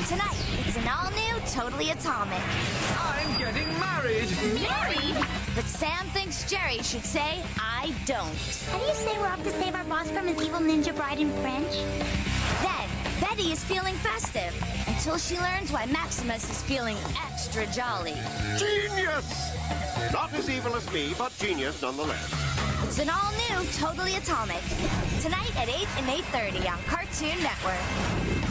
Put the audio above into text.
Tonight, it's an all-new Totally Atomic. I'm getting married. Married? But Sam thinks Jerry should say, I don't. How do you say we're off to save our boss from his evil ninja bride in French? Then, Betty is feeling festive until she learns why Maximus is feeling extra jolly. Genius! Not as evil as me, but genius nonetheless. It's an all-new Totally Atomic. Tonight at 8 and 8:30 on Cartoon Network.